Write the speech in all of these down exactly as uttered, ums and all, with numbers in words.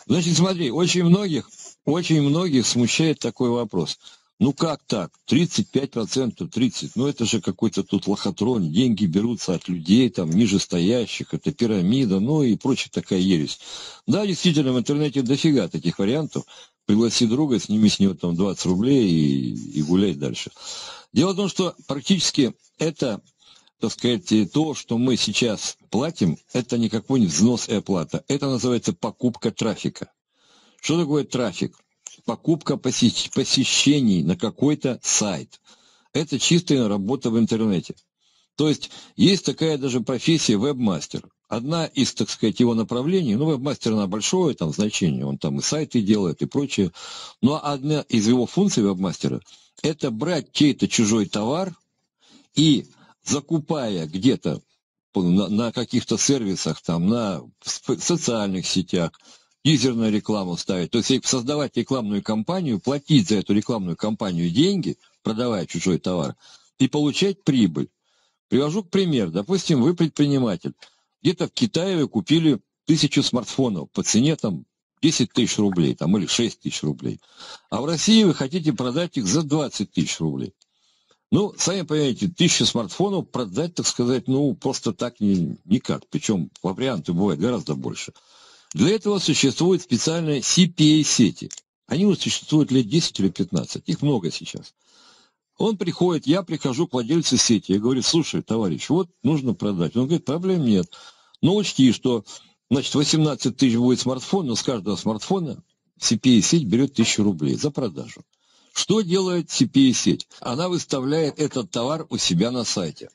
Значит, смотри, очень многих, очень многих смущает такой вопрос. Ну как так? тридцать пять процентов, тридцать процентов, ну это же какой-то тут лохотрон, деньги берутся от людей, там, нижестоящих, это пирамида, ну и прочая такая ересь. Да, действительно, в интернете дофига таких вариантов. Пригласи друга, сними с него там двадцать рублей и, и гуляй дальше. Дело в том, что практически это, так сказать, то, что мы сейчас платим, это не какой-нибудь взнос и оплата. Это называется покупка трафика. Что такое трафик? Покупка посещений на какой-то сайт. Это чистая работа в интернете. То есть есть такая даже профессия веб-мастер. Одна из, так сказать, его направлений, ну, веб-мастер, она большое там значение, он там и сайты делает, и прочее. Но одна из его функций веб-мастера – это брать чей-то чужой товар и, закупая где-то на, на каких-то сервисах, там, на социальных сетях, тизерную рекламу ставить, то есть создавать рекламную кампанию, платить за эту рекламную кампанию деньги, продавая чужой товар, и получать прибыль. Привожу к примеру. Допустим, вы предприниматель. Где-то в Китае вы купили тысячу смартфонов по цене там десять тысяч рублей там, или шесть тысяч рублей. А в России вы хотите продать их за двадцать тысяч рублей. Ну, сами понимаете, тысячу смартфонов продать, так сказать, ну, просто так не, никак. Причем варианты бывают гораздо больше. Для этого существуют специальные си пи эй-сети. Они вот существуют лет десять или пятнадцать. Их много сейчас. Он приходит, я прихожу к владельцу сети. Я говорю, слушай, товарищ, вот нужно продать. Он говорит, проблем нет. Но учти, что, значит, восемнадцать тысяч будет смартфон, но с каждого смартфона си пи эй-сеть берет тысячу рублей за продажу. Что делает си пи эй-сеть? Она выставляет этот товар у себя на сайте.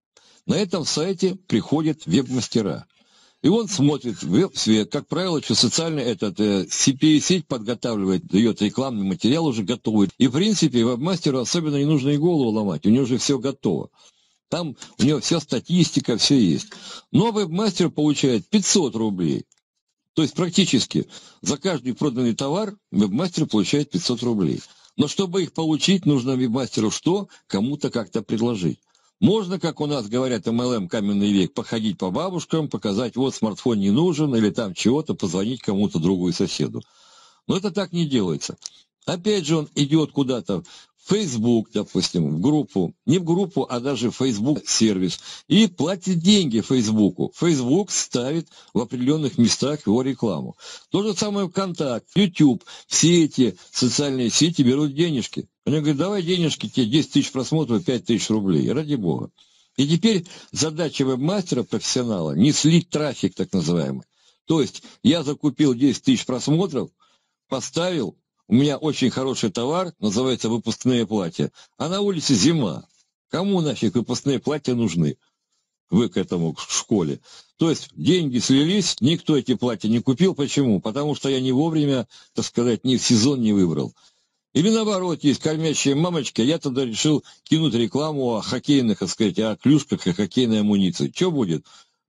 На этом сайте приходят веб-мастера. И он смотрит веб-свет. Как правило, что социальный этот э, си пи эй-сеть подготавливает, дает рекламный материал уже готовый. И, в принципе, веб-мастеру особенно не нужно и голову ломать. У него уже все готово. Там у него вся статистика, все есть. Но веб-мастер получает пятьсот рублей. То есть практически за каждый проданный товар веб-мастер получает пятьсот рублей. Но чтобы их получить, нужно веб-мастеру что? Кому-то как-то предложить. Можно, как у нас говорят, эм эл эм каменный век, походить по бабушкам, показать, вот смартфон не нужен, или там чего-то, позвонить кому-то другу и соседу. Но это так не делается. Опять же, он идет куда-то в Facebook, допустим, в группу, не в группу, а даже в Facebook-сервис, и платит деньги Фейсбуку. Facebook ставит в определенных местах его рекламу. То же самое ВКонтакт, YouTube, все эти социальные сети берут денежки. Они говорят, давай денежки, тебе десять тысяч просмотров, пять тысяч рублей, ради бога. И теперь задача веб-мастера, профессионала, не слить трафик, так называемый. То есть я закупил десять тысяч просмотров, поставил, у меня очень хороший товар, называется выпускные платья, а на улице зима. Кому нафиг выпускные платья нужны? Вы к этому в школе. То есть деньги слились, никто эти платья не купил. Почему? Потому что я не вовремя, так сказать, ни в сезон не выбрал. Или наоборот, есть кормящие мамочки, а я тогда решил кинуть рекламу о хоккейных, так сказать, о клюшках и хоккейной амуниции. Что будет?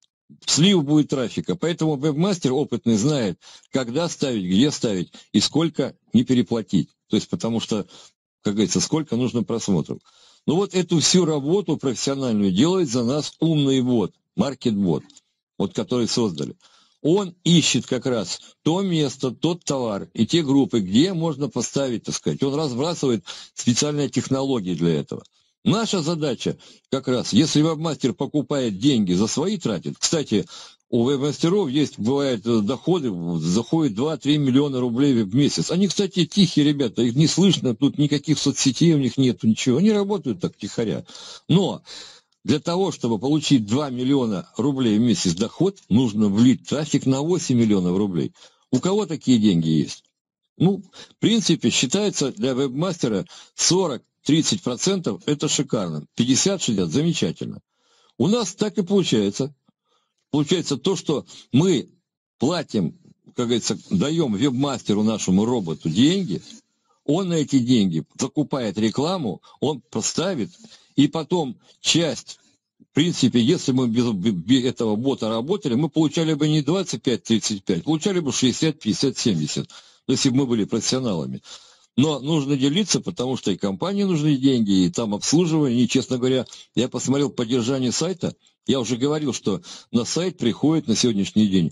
Слив будет трафика. Поэтому веб-мастер опытный знает, когда ставить, где ставить и сколько не переплатить. То есть, потому что, как говорится, сколько нужно просмотров. Ну вот эту всю работу профессиональную делает за нас умный бот, маркет-бот, вот который создали. Он ищет как раз то место, тот товар и те группы, где можно поставить, так сказать. Он разбрасывает специальные технологии для этого. Наша задача как раз, если веб-мастер покупает деньги, за свои тратит. Кстати, у веб-мастеров есть, бывают доходы, заходят два-три миллиона рублей в месяц. Они, кстати, тихие ребята, их не слышно, тут никаких соцсетей у них нет, ничего. Они работают так тихоря. Но для того, чтобы получить два миллиона рублей в месяц доход, нужно влить трафик на восемь миллионов рублей. У кого такие деньги есть? Ну, в принципе, считается для веб-мастера сорок-тридцать процентов это шикарно. пятьдесят-шестьдесят замечательно. У нас так и получается. Получается то, что мы платим, как говорится, даем веб-мастеру нашему роботу деньги, он на эти деньги закупает рекламу, он поставит, и потом часть, в принципе, если мы без, без этого бота работали, мы получали бы не двадцать пять тридцать пять, получали бы шестьдесят пятьдесят семьдесят, если бы мы были профессионалами. Но нужно делиться, потому что и компании нужны деньги, и там обслуживание. И, честно говоря, я посмотрел поддержание сайта, я уже говорил, что на сайт приходит на сегодняшний день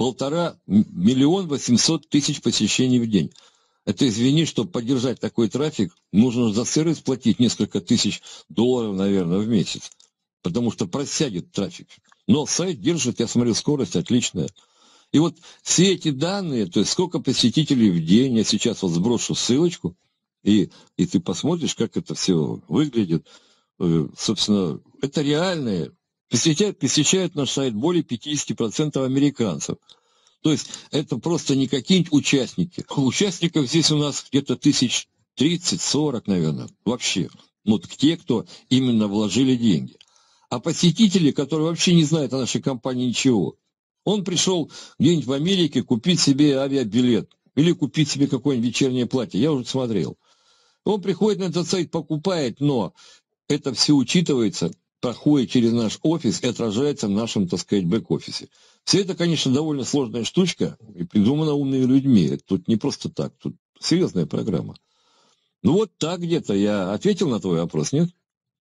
полтора миллион восемьсот тысяч посещений в день. Это, извини, чтобы поддержать такой трафик, нужно за сервис платить несколько тысяч долларов, наверное, в месяц. Потому что просядет трафик. Но сайт держит, я смотрю, скорость отличная. И вот все эти данные, то есть сколько посетителей в день, я сейчас вот сброшу ссылочку, и, и ты посмотришь, как это все выглядит. Собственно, это реальные. Посещают, посещают наш сайт более пятьдесят процентов американцев. То есть это просто не какие-нибудь участники. Участников здесь у нас где-то тысяч тридцать-сорок, наверное, вообще. Вот те, кто именно вложили деньги. А посетители, которые вообще не знают о нашей компании ничего, он пришел где-нибудь в Америке купить себе авиабилет или купить себе какое-нибудь вечернее платье. Я уже смотрел. Он приходит на этот сайт, покупает, но это все учитывается, проходит через наш офис и отражается в нашем, так сказать, бэк-офисе. Все это, конечно, довольно сложная штучка и придумана умными людьми. Это тут не просто так, тут серьезная программа. Ну вот так где-то я ответил на твой вопрос, нет?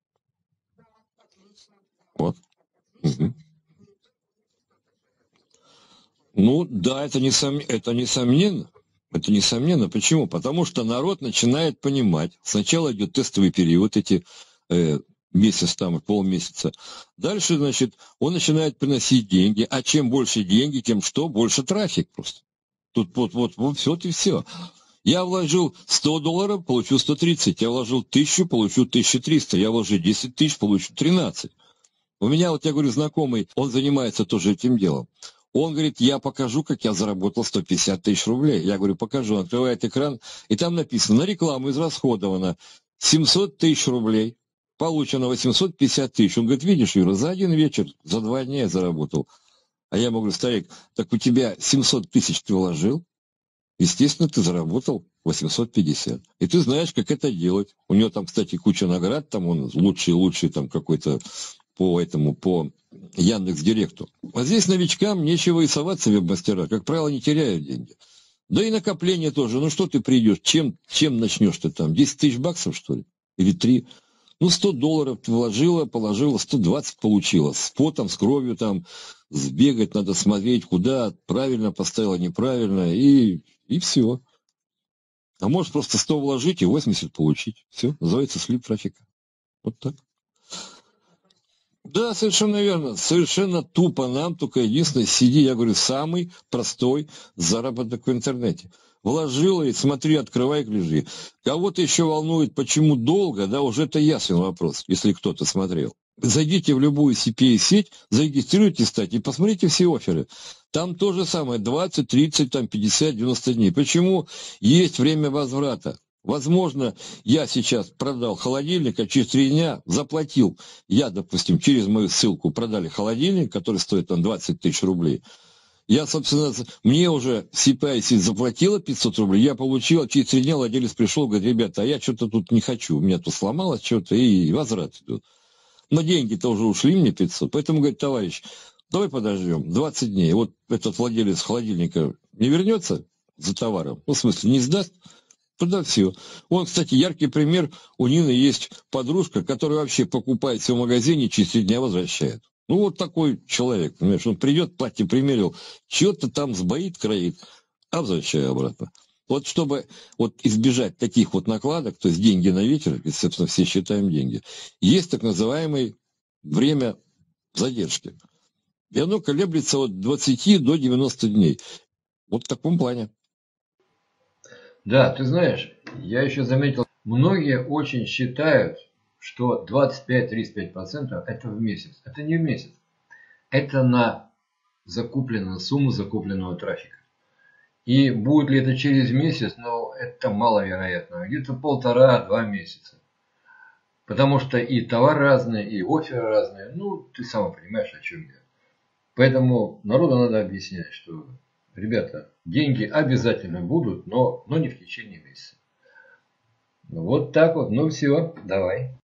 Вот. Угу. Ну да, это, несом... это несомненно. Это несомненно. Почему? Потому что народ начинает понимать. Сначала идет тестовый период, эти э, месяц, там, полмесяца. Дальше, значит, он начинает приносить деньги. А чем больше деньги, тем что? Больше трафик просто. Тут вот, вот, вот, все и все. Я вложил сто долларов, получу сто тридцать. Я вложил тысячу, получу тысячу триста. Я вложил десять тысяч, получу тринадцать. У меня, вот я говорю, знакомый, он занимается тоже этим делом. Он говорит, я покажу, как я заработал сто пятьдесят тысяч рублей. Я говорю, покажу. Он открывает экран, и там написано, на рекламу израсходовано семьсот тысяч рублей, получено восемьсот пятьдесят тысяч. Он говорит, видишь, Юра, за один вечер, за два дня я заработал. А я ему говорю, старик, так у тебя семьсот тысяч ты вложил, естественно, ты заработал восемьсот пятьдесят. И ты знаешь, как это делать. У него там, кстати, куча наград, там он лучший-лучший там какой-то по этому, по Яндекс.Директу. А здесь новичкам нечего и соваться в веб-мастера. Как правило, не теряют деньги. Да и накопление тоже. Ну что ты придешь? Чем, чем начнешь ты там? десять тысяч баксов, что ли? Или три? Ну, сто долларов ты вложила, положила, сто двадцать получила. С потом, с кровью там сбегать, надо смотреть, куда, правильно поставила, неправильно, и, и все. А можешь просто сто вложить и восемьдесят получить. Все, называется слив трафика. Вот так. Да, совершенно верно. Совершенно тупо нам, только единственное, сиди, я говорю, самый простой заработок в интернете. Вложила и смотри, открывай, гляди. Кого-то еще волнует, почему долго, да, уже это ясен вопрос, если кто-то смотрел. Зайдите в любую си пи эй-сеть, зарегистрируйтесь, кстати, и посмотрите все офферы. Там то же самое, двадцать, тридцать, там, пятьдесят, девяносто дней. Почему есть время возврата? Возможно, я сейчас продал холодильник, а через три дня заплатил. Я, допустим, через мою ссылку продали холодильник, который стоит там двадцать тысяч рублей. Я, собственно, мне уже си пи эй-сеть заплатила пятьсот рублей, я получил, а через три дня владелец пришел, говорит, ребята, а я что-то тут не хочу, у меня тут сломалось что-то, и возврат идет. Но деньги-то уже ушли мне пятьсот, поэтому, говорит, товарищ, давай подождем двадцать дней. Вот этот владелец холодильника не вернется за товаром, ну, в смысле, не сдаст, туда все. Он, кстати, яркий пример, у Нины есть подружка, которая вообще покупает все в магазине, через три дня возвращает. Ну, вот такой человек, понимаешь, он придет, платье примерил, что-то там сбоит, кроит, а возвращаю обратно. Вот чтобы вот избежать таких вот накладок, то есть деньги на ветер, и, собственно, все считаем деньги, есть так называемое время задержки. И оно колеблется от двадцати до девяноста дней. Вот в таком плане. Да, ты знаешь, я еще заметил, многие очень считают, что двадцать пять - тридцать пять процентов это в месяц. Это не в месяц. Это на закупленную сумму закупленного трафика. И будет ли это через месяц, но это маловероятно. Где-то полтора-два месяца. Потому что и товар разный, и оферы разные. Ну, ты сам понимаешь, о чем я. Поэтому народу надо объяснять, что, ребята, деньги обязательно будут, но, но не в течение месяца. Вот так вот. Ну все, давай.